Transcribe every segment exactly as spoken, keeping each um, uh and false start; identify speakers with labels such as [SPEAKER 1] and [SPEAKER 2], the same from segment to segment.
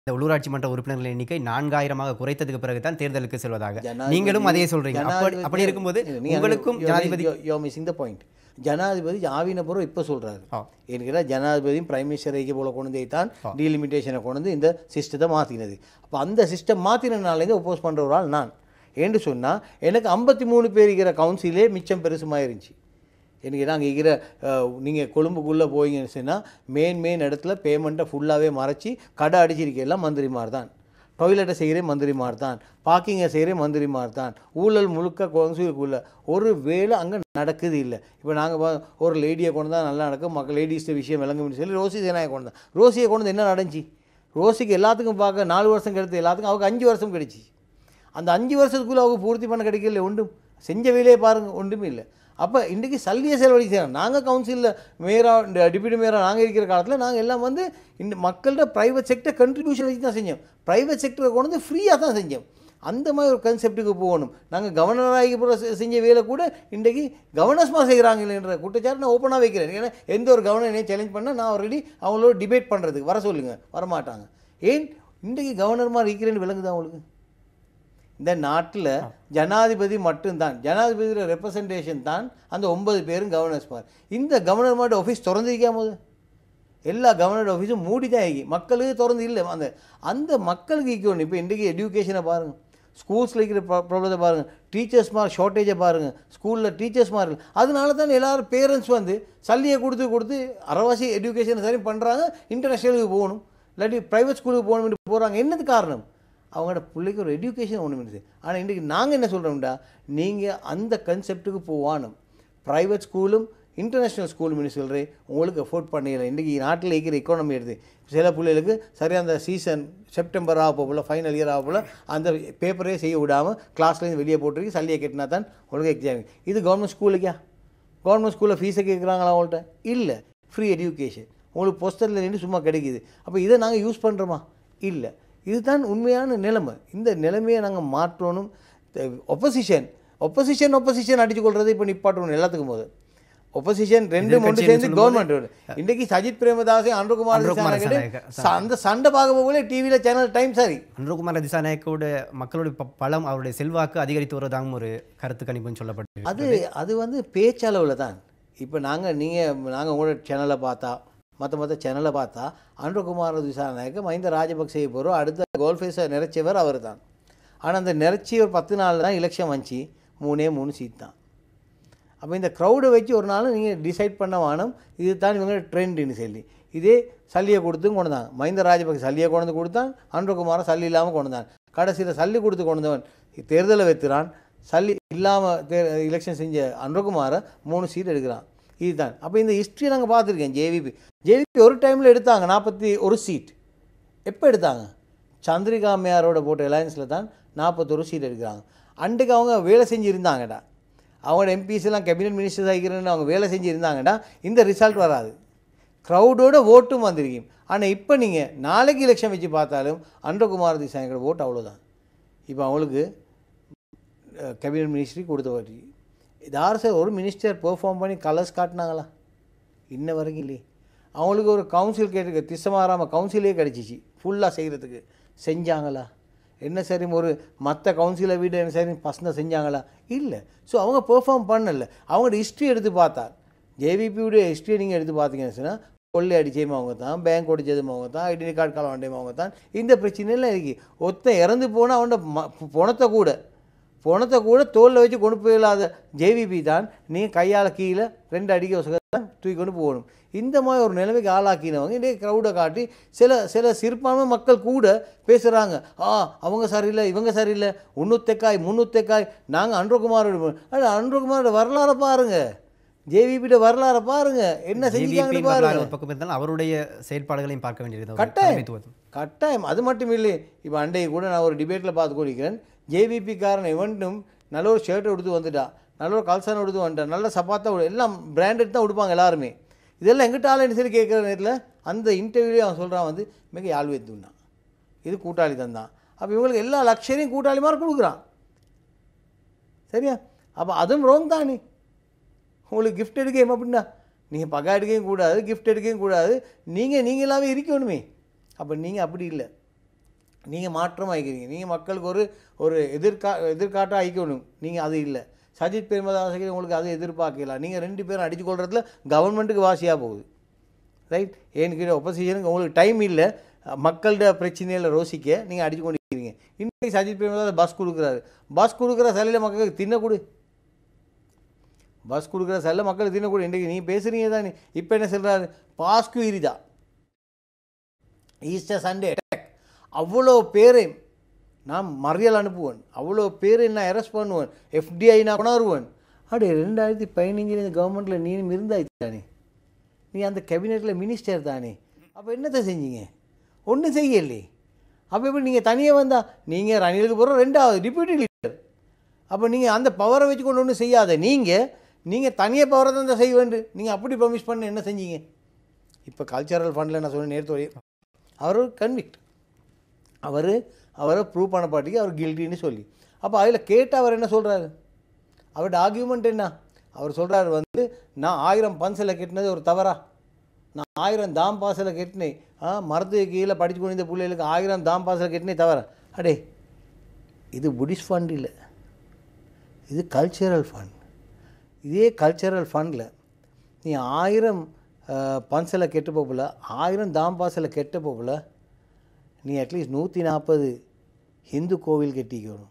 [SPEAKER 1] இந்த உள்ளூராட்சி மன்ற உறுப்பினர்களின் எண்ணிக்கை நான்காயிரமாக குறைத்ததுக்கு பிறகு தான் தேர்தலுக்கு செல்வதாக நீங்களும் அதே சொல்றீங்க. அப்படி இருக்கும்போது உங்களுக்கும் ஜனாதிபதி
[SPEAKER 2] you are missing the point. ஜனாதிபதி ஆவின பிறகு இப்போ சொல்றாரு ஏன்னா ஜனாதிபதியும் பிரைம் மினிஸ்டர் ஐக்கிய போல கொண்டு வந்து தான் டீலிமிட்டேஷனை கொண்டு வந்து இந்த சிஸ்டத்தை மாற்றினது. அப்போ அந்த சிஸ்டம் மாற்றினாலேருந்து ஒப்போஸ் பண்ணுற ஒரு ஆள் நான் ஏன்னு சொன்னால் எனக்கு ஐம்பத்தி மூணு பேர் இருக்கிற கவுன்சிலே மிச்சம் பெருசுமாக இருந்துச்சு. எனக்கு நாங்கள் இருக்கிற நீங்கள் கொழும்புக்குள்ளே போயிங்கன்னு சொன்னால் மெயின் மெயின் இடத்துல பேமெண்ட்டை ஃபுல்லாகவே மறைச்சி கடை அடிச்சிருக்கையெல்லாம் மந்திரிமார் தான், டாய்லெட்டை செய்கிறே மந்திரிமார் தான், பார்க்கிங்கை செய்கிறே மந்திரிமார் தான், ஊழல் முழுக்க கவுன்சிலுக்குள்ளே ஒரு வேலை அங்கே நடக்குது இல்லை. இப்போ நாங்கள் ஒரு லேடியை கொண்டு தான் நல்லா நடக்கும், மக்கள் லேடிஸ் விஷயம் விளங்கும்னு சொல்லி ரோசி சேனாயை கொண்டு தான் ரோசியை கொண்டு வந்து என்ன நடந்துச்சு? ரோசிக்கு எல்லாத்துக்கும் பார்க்க நாலு வருஷம் கிடைத்து எல்லாத்துக்கும் அவங்க அஞ்சு வருஷம் கிடைச்சி. அந்த அஞ்சு வருஷத்துக்குள்ளே அவங்க பூர்த்தி பண்ண கிடைக்கல, ஒன்றும் செஞ்ச வேலையை பாருங்கள், ஒன்றுமே இல்லை. அப்போ இன்றைக்கி சல்லியை செலவழி செய்யணும். நாங்கள் கவுன்சிலில் மேயராக டிப்யூட்டி மேயராக நாங்கள் இருக்கிற காலத்தில் நாங்கள் எல்லாம் வந்து இந்த மக்கள்கிட்ட ப்ரைவேட் செக்டர் கண்ட்ரிபியூஷன் வச்சு தான் செஞ்சோம். ப்ரைவேட் செக்டரை கொண்டு வந்து ஃப்ரீயாக தான் செஞ்சோம். அந்த மாதிரி ஒரு கன்செப்ட்டுக்கு போகணும். நாங்கள் கவர்னராகி போகிற செஞ்ச வேலை கூட இன்றைக்கி கவர்னர்ஸ்மாக செய்கிறாங்களேன்ற குற்றச்சாட்டு நான் ஓப்பனாக வைக்கிறேன். ஏன்னா எந்த ஒரு கவர்னரையும் சேலஞ்ச் பண்ணால் நான் ஆல்ரெடி அவங்களோட டிபேட் பண்ணுறதுக்கு வர சொல்லுங்கள், வரமாட்டாங்க. ஏன் இன்றைக்கி கவர்னர்மாக இருக்கிறேன்னு விளங்குது அவங்களுக்கு? இந்த நாட்டில் ஜனாதிபதி மட்டும்தான், ஜனாதிபதியோட ரெப்ரசன்டேஷன் தான் அந்த ஒன்பது பேரும் கவர்னர்ஸ் பார். இந்த கவர்னர்மாட்ட ஆஃபீஸ் திறந்துருக்காம போது எல்லா கவர்னர் ஆஃபீஸும் மூடி தான் ஆகி மக்களுக்கு திறந்து இல்லை. அந்த அந்த மக்களுக்கு ஈக்கணும். இப்போ இன்றைக்கி எஜுகேஷனை பாருங்கள், ஸ்கூல்ஸில் இருக்கிற ப்ராப்ளத்தை பாருங்கள், டீச்சர்ஸ் மார்க் ஷார்ட்டேஜை பாருங்கள், ஸ்கூலில் டீச்சர்ஸ் மார்க். அதனால தான் எல்லோரும் பேரண்ட்ஸ் வந்து சல்லியை கொடுத்து கொடுத்து அரைவாசி எஜுகேஷனை சரி பண்ணுறாங்க, இன்டர்நேஷ்னலுக்கு போகணும் இல்லாட்டி ப்ரைவேட் ஸ்கூலுக்கு போகணும்னு போகிறாங்க. என்னது காரணம்? அவங்களோட பிள்ளைக்கு ஒரு எஜுகேஷன் ஒன்று இருக்குது. ஆனால் இன்றைக்கி நாங்கள் என்ன சொல்கிறோம்டா, நீங்கள் அந்த கன்செப்ட்டுக்கு போவானும். ப்ரைவேட் ஸ்கூலும் இன்டர்நேஷ்னல் ஸ்கூலும் சொல்கிறேன் உங்களுக்கு அஃபோர்ட் பண்ணிடல. இன்றைக்கி நாட்டில் இருக்கிற எக்கானமி எடுத்து சில பிள்ளைகளுக்கு சரியாக அந்த சீசன் செப்டம்பர் ஆக போகல, ஃபைனல் இயர் ஆக போல் அந்த பேப்பரே செய்ய விடாமல் கிளாஸ்லேருந்து வெளியே போட்டுருக்கு, சல்லியை கட்டினா தான் உங்களுக்கு எக்ஸாம். இது கவர்மெண்ட் ஸ்கூலுக்கா? கவர்மெண்ட் ஸ்கூலில் ஃபீஸை கேட்குறாங்களா அவங்கள்ட்ட? இல்லை, ஃப்ரீ எஜுகேஷன் உங்களுக்கு போஸ்டரில் நின்று சும்மா கிடைக்கிது. அப்போ இதை நாங்கள் யூஸ் பண்ணுறோமா? இல்லை. இதுதான் உண்மையான நிலைமை. இந்த நிலைமையை நாங்கள் மாற்றணும். ஒப்போசிஷன் ஒப்போசிஷன் ஒப்போசிஷன் அடித்து கொள்றதை இப்போ நிப்பாட்டணும் எல்லாத்துக்கும் போது. ஒப்போசிஷன் ரெண்டு மூணு சேர்ந்து கவர்மெண்ட். இன்றைக்கி சஜித் பிரேமதாசை அனுகுமார் அந்த சண்டை பார்க்க போகல டிவியில் சேனல் டைம். சரி,
[SPEAKER 1] அனுகுமார் திசாநாயக்கோட மக்களுடைய பலம் அவருடைய செல்வாக்கு அதிகரித்து வருவதாகவும் ஒரு கருத்து கணிப்புன்னு சொல்லப்பட்டு
[SPEAKER 2] அது அது வந்து பேச்சளவில் தான். இப்போ நாங்கள் நீங்கள் நாங்கள் உங்களோட சேனலை பார்த்தா மற்ற மற்ற சேனலை பார்த்தா அனுகுமார் திசாநாயக்க மஹிந்த ராஜபக்சே போகிறோம் அடுத்த கோல்ஃபேஸை நிறைச்சவர் அவர் தான். ஆனால் அந்த நிறைச்சி ஒரு பத்து நாள் தான் எலெக்ஷன் வந்துச்சு, மூணே மூணு சீட் தான். அப்போ இந்த க்ரௌடை வச்சு ஒரு நாள் நீங்கள் டிசைட் பண்ண வானம் இது தான் இவங்க ட்ரெண்டுன்னு சொல்லி இதே சல்லியை கொடுத்து கொண்டுதான். மஹிந்த ராஜபக்சே சல்லியை கொண்டு கொடுத்தான், அனுகுமாரை சல்லி இல்லாமல் கொண்டுதான். கடைசியில் சல்லி கொடுத்து கொண்டவன் தேர்தலை வைத்துறான், சல்லி இல்லாமல் தே எலெக்ஷன் செஞ்ச அனுகுமாரை மூணு சீட் எடுக்கிறான். இதுதான். அப்போ இந்த ஹிஸ்ட்ரியை நாங்கள் பார்த்துருக்கேன். ஜேவிபி ஜேவிபி ஒரு டைமில் எடுத்தாங்க நாற்பத்தி ஒரு சீட். எப்போ எடுத்தாங்க? சந்திரிகா மேயாரோட போட்ட அலையன்ஸில் தான் நாற்பத்தொரு சீட் எடுக்கிறாங்க. அன்றைக்கு அவங்க வேலை செஞ்சு இருந்தாங்கடா, அவங்களோட எம்பிஸ் எல்லாம் கேபினட் மினிஸ்டர்ஸ் ஆகிக்கிறேன்னு அவங்க வேலை செஞ்சு இருந்தாங்கடா, இந்த ரிசல்ட் வராது. க்ரௌடோட ஓட்டும் வந்திருக்கும். ஆனால் இப்போ நீங்கள் நாளைக்கு எலெக்ஷன் வச்சு பார்த்தாலும் அனுகுமார் திசாநாயக்கோட ஓட்டு அவ்வளோதான். இப்போ அவங்களுக்கு கேபினட் மினிஸ்ட்ரி கொடுத்த வாட்டி யார் சார் ஒரு மினிஸ்டர் பெர்ஃபார்ம் பண்ணி கலர்ஸ் காட்டினாங்களா? இன்ன வரைக்கும் இல்லையே. அவங்களுக்கு ஒரு கவுன்சில் கேட்டு திசமாராம கவுன்சிலே கிடச்சிச்சு ஃபுல்லாக செய்கிறதுக்கு, செஞ்சாங்களா? என்ன சரி ஒரு மற்ற கவுன்சிலை விட என்ன சரி பசங்க செஞ்சாங்களா? இல்லை. ஸோ அவங்க பெர்ஃபார்ம் பண்ணலை. அவங்களோட ஹிஸ்ட்ரி எடுத்து பார்த்தா ஜேவிபியுடைய ஹிஸ்ட்ரியை நீங்கள் எடுத்து பார்த்தீங்கன்னு சொன்னால் கொள்ளை அடிச்சதும் அவங்க தான், பேங்க் ஒடிச்சதும் அவங்க தான், ஐடென்டி கார்டு காலம் வண்டையும் அவங்க தான். இந்த பிரச்சனைலாம் இருக்குது. ஒருத்தன் இறந்து போனால் அவனோட ம பணத்தை கூட பணத்தை கூட தோலில் வச்சு கொண்டு போயிடாத ஜேவிபி தான் நீங்கள் கையால் கீழே ரெண்டு அடிக்க தான் தூக்கி கொண்டு போகணும். இந்த மாதிரி ஒரு நிலைமைக்கு ஆளாக்கினவங்க இன்றைக்கி க்ரௌடை காட்டி சில சில சிறுபான்மை மக்கள் கூட பேசுகிறாங்க, ஆ அவங்க சரியில்லை இவங்க சரியில்லை, முன்னூத்தக்காய் முன்னூத்தக்காய் நாங்கள் அனுகுமாரோட. ஆனால் அனுகுமாரோட வரலாறை பாருங்கள், ஜேவிபியோட வரலாறை பாருங்கள், என்ன செஞ்சுக்காங்கன்னு பாருங்கள்.
[SPEAKER 1] அவருடைய செயல்பாடுகளையும் பார்க்க வேண்டியது
[SPEAKER 2] கட்டாயம் கட்டாயம். அது மட்டும் இல்லை, இப்போ அண்டையை கூட நான் ஒரு டிபேட்டில் பார்த்து கொண்டிருக்கிறேன். ஜேவிபிக்காரன் இவன்ட்டும் நல்ல ஒரு ஷர்ட்டை எடுத்து வந்துட்டா, நல்ல ஒரு கல்சானை எடுத்து வந்துட்டான், நல்ல சப்பாத்தா எல்லாம் பிராண்டட் தான் உடுப்பாங்க எல்லாருமே. இதெல்லாம் எங்கிட்ட ஆளுன்னு சொல்லி கேட்குற நேரத்தில் அந்த இன்டர்வியூலேயே அவன் சொல்கிறான் வந்து மிக யாழ் வைத்துனான், இது கூட்டாளி தந்தான். அப்போ இவங்களுக்கு எல்லா லக்ஷரையும் கூட்டாளி மாதிரி கொடுக்குறான். சரியா? அப்போ அதுவும் ரோங் தானே. உங்களுக்கு கிஃப்ட் எடுக்க அப்படின்னா நீங்கள் பகா எடுக்கவும் கூடாது, கிஃப்ட் எடுக்கவும் கூடாது, நீங்கள் நீங்களாகவே இருக்கணுமே. அப்போ நீங்கள் அப்படி இல்லை. நீங்கள் மாற்றம் ஆகிக்கிறீங்க. நீங்கள் மக்களுக்கு ஒரு ஒரு எதிர்கா எதிர்காட்டாக ஆகிக்கணும். நீங்கள் அது இல்லை. சஜித் பிரேமதாசகர் உங்களுக்கு அதை எதிர்பார்க்கலாம். நீங்கள் ரெண்டு பேரும் அடித்து கொள்றதுல கவர்மெண்ட்டுக்கு வாசியாக போகுது. ரைட்? ஏன்னு கேட்டால் ஒப்போசிஷனுக்கு உங்களுக்கு டைம் இல்லை மக்களோட பிரச்சனையில் ரோசிக்க நீங்கள் அடித்து கொண்டு இருக்கிறீங்க. இன்றைக்கு சஜித் பிரேமதாஸ் பஸ் கொடுக்குறாரு. பஸ் கொடுக்குற சிலையில் மக்களுக்கு தின்னக்கூடு பஸ் கொடுக்குற சில மக்களுக்கு தின்னக்கூடு. இன்றைக்கு நீ பேசுகிறீங்க தான். இப்போ என்ன சொல்கிறாரு? Pasku Irida Easter Sunday attack, அவ்வளோ பேரை நான் மறியல் அனுப்புவேன், அவ்வளோ பேரை நான் அரெஸ்ட் பண்ணுவேன், எஃப்டிஐ நான் கொண்டாடுவேன். அப்படியே ரெண்டாயிரத்தி பதினஞ்சில் இந்த கவர்மெண்ட்டில் நீனும் இருந்தாச்சு தானே, நீ அந்த கேபினெட்டில் மினிஸ்டர் தானே. அப்போ என்னத்தை செஞ்சீங்க? ஒன்றும் செய்யலே. அப்போ எப்படி நீங்கள் தனியாக வந்தால் நீங்கள் ரணிலுக்கு போகிற ரெண்டாவது டிப்யூட்டி லீடர். அப்போ நீங்கள் அந்த பவரை வச்சு கொண்டு ஒன்றும் செய்யாத. நீங்கள் நீங்கள் தனியாக பவரை தான் செய்ய வேண்டும். நீங்கள் அப்படி ப்ரொமிஸ் பண்ண என்ன செஞ்சீங்க? இப்போ கல்ச்சரல் ஃபண்டில் நான் சொன்னேன் நேரத்தோடைய, அவர் கன்விக்ட், அவர் அவரை ப்ரூவ் பண்ண பாட்டிக்கு அவர் கில்ட்டின்னு சொல்லி. அப்போ அதில் கேட்டு அவர் என்ன சொல்கிறாரு? அவரோட ஆர்கியூமெண்ட் என்ன? அவர் சொல்கிறார் வந்து நான் ஆயிரம் பன்சில் கட்டினது ஒரு தவறா, நான் ஆயிரம் தாம் பாசில் கட்டினேன், ஆ மரத்துக்கு கீழே படித்து கொண்டு இந்த பிள்ளைகளுக்கு ஆயிரம் தாம் பாசில் கட்டினே தவறா. அடே இது புட்டிஸ்ட் ஃபண்ட் இல்லை, இது கல்ச்சரல் ஃபண்ட். இதே கல்ச்சரல் ஃபண்டில் நீ ஆயிரம் பன்சில் கெட்டு போகல, ஆயிரம் தாம் பாசில் கெட்ட போகல, நீ அட்லீஸ்ட் நூற்றி நாற்பது ஹிந்து கோவில் கட்டிக்கணும்,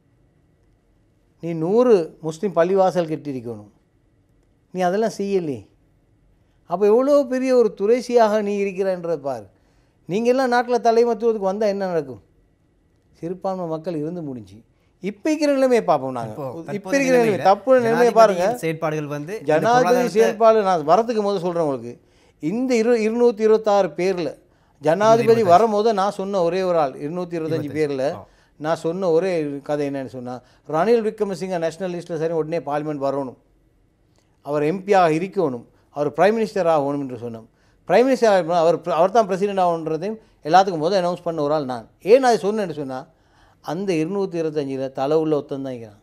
[SPEAKER 2] நீ நூறு முஸ்லீம் பள்ளிவாசல் கட்டியிருக்கணும். நீ அதெல்லாம் செய்யலே. அப்போ எவ்வளோ பெரிய ஒரு துறைசியாக நீ இருக்கிறன்ற பார். நீங்கள் எல்லாம் நாட்டில் தலைமத்துவத்துக்கு வந்தால் என்ன நடக்கும்? சிறுபான்மை மக்கள் இருந்து முடிஞ்சு இப்போ இருக்கிற நிலைமையை பார்ப்போம். நாங்கள் இப்போ இருக்கிற நிலைமை தப்பு நிலைமையை பாருங்கள்.
[SPEAKER 1] செயற்பாடுகள் வந்து
[SPEAKER 2] ஜனாதிபதி செயற்பாடு நான் வரத்துக்கு போது சொல்கிறேன் உங்களுக்கு, இந்த இரு இருநூற்றி இருபத்தாறு பேரில் ஜனாதிபதி வரும்போது நான் சொன்ன ஒரே ஒரு ஆள், இருநூற்றி இருபத்தஞ்சி பேரில் நான் சொன்ன ஒரே கதை என்னன்னு சொன்னால், ரணில் விக்ரமசிங்க நேஷனல் லிஸ்ட்டில் சரி உடனே பார்லிமெண்ட் வரணும், அவர் எம்பியாக இருக்கணும், அவர் பிரைம் மினிஸ்டர் ஆகணும் என்று சொன்னோம். பிரைம் மினிஸ்டர் அவர் அவர் தான் பிரசிடென்ட் ஆகணுன்றதையும் எல்லாத்துக்கும் முதல் அனௌன்ஸ் பண்ண ஒரு ஆள் நான். ஏன் அதை சொன்னேன்னு சொன்னால், அந்த இருநூற்றி இருபத்தஞ்சில் தலை உள்ள ஒத்தன் தான் இருக்கிறான்,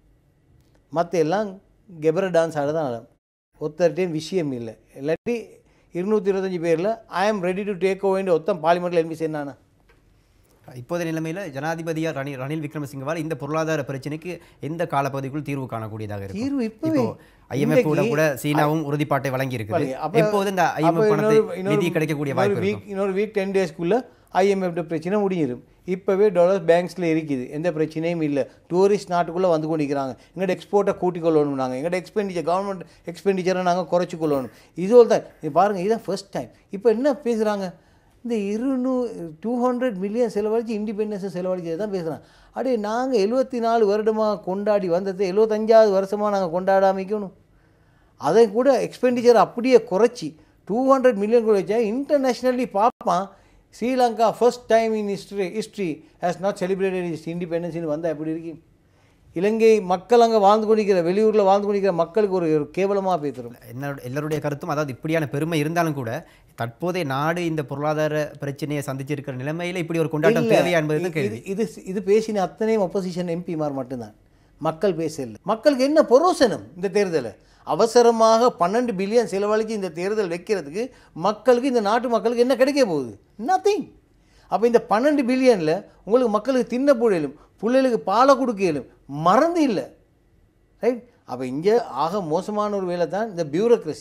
[SPEAKER 2] மற்ற எல்லாம் கெபர டான்ஸ் ஆட தான் ஆடும். ஒத்தர்கிட்டையும் விஷயம் இல்லை. இல்லாட்டி இருநூற்றி இருபத்தஞ்சி பேரில் I am ready to take over ஒத்தம் பார்லிமெண்ட்டில் எம்பி சேர்ந்தானா?
[SPEAKER 1] இப்போதைய நிலைமையில் ஜனாதிபதியார் ரணில் ரணில் விக்ரமசிங்கவால் இந்த பொருளாதார பிரச்சனைக்கு எந்த காலப்பகுதிக்குள் தீர்வு காணக்கூடியதாக இருக்கு?
[SPEAKER 2] தீர்வு இப்போ
[SPEAKER 1] ஐஎம்எஃப் கூட கூட சீனாவும் உறுதிப்பாட்டை வழங்கி இருக்குது. எப்போது இந்த ஐஎம்எஃப் பணத்தை நிதி கிடைக்கக்கூடிய வாய்ப்பு
[SPEAKER 2] வீக் இன்னொரு வீக் டென் டேஸ்க்குள்ளே ஐஎம்எஃப் பிரச்சனை முடிஞ்சிடும். இப்போவே டாலர்ஸ் பேங்க்ஸில் இருக்குது, எந்த பிரச்சனையும் இல்லை. டூரிஸ்ட் நாட்டுக்குள்ளே வந்து கொண்டிருக்கிறாங்க. எங்களோட எக்ஸ்போர்ட்டை கூட்டிக் கொள்ளணும், நாங்கள் எங்களோட எக்ஸ்பெண்டிச்சர் கவர்மெண்ட் எக்ஸ்பெண்டிச்சரை நாங்கள் குறைச்சி கொள்ளணும். இதோடு தான் இது பாருங்கள், இதுதான் ஃபர்ஸ்ட் டைம். இப்போ என்ன பேசுகிறாங்க? இந்த இருநூ டூ ஹண்ட்ரட் மில்லியன் செலவழித்து இண்டிபெண்டன்ஸை செலவழிச்சது தான் பேசுகிறாங்க. அப்படியே நாங்கள் எழுபத்தி நாலு வருடமாக கொண்டாடி வந்தது எழுபத்தஞ்சாவது வருஷமாக நாங்கள் கொண்டாடாமிக்கணும். அதை கூட எக்ஸ்பெண்டிச்சர் அப்படியே குறைச்சி டூ ஹண்ட்ரட் மில்லியன் கூட வச்சா இன்டர்நேஷ்னலி பார்ப்பான். Sri Lanka first time in history history has not celebrated is இண்டிபெண்டன்ஸ்னு வந்தால் எப்படி இருக்கு? இலங்கை மக்கள் அங்கே வாழ்ந்து கொண்டிருக்கிற வெளியூரில் வாழ்ந்து கொண்டிருக்கிற மக்களுக்கு ஒரு கேவலமாக பேசுகிறோம்.
[SPEAKER 1] என்ன எல்லாருடைய கருத்தும் அதாவது இப்படியான பெருமை இருந்தாலும் கூட தற்போதைய நாடு இந்த பொருளாதார பிரச்சனையை சந்திச்சிருக்கிற நிலைமையில் இப்படி ஒரு கொண்டாட்டம் தேவையா என்பது கேள்வி.
[SPEAKER 2] இது இது பேசின அத்தனையும் ஒப்போசிஷன் எம்பிமார் மட்டும்தான், மக்கள் பேசல. மக்களுக்கு என்ன புரோசனம்? இந்த தேர்தலை அவசரமாக பன்னெண்டு பில்லியன் செலவழித்து இந்த தேர்தல் வைக்கிறதுக்கு மக்களுக்கு, இந்த நாட்டு மக்களுக்கு என்ன கிடைக்க போகுது? நத்திங். அப்போ இந்த பன்னெண்டு பில்லியனில் உங்களுக்கு மக்களுக்கு தின்ன புழையிலும் பிள்ளைகளுக்கு பாலை கொடுக்கலும் மறந்து இல்லை. ரைட்? அப்போ இங்கே ஆக மோசமான ஒரு வேலை தான் இந்த பியூரோக்ரஸி.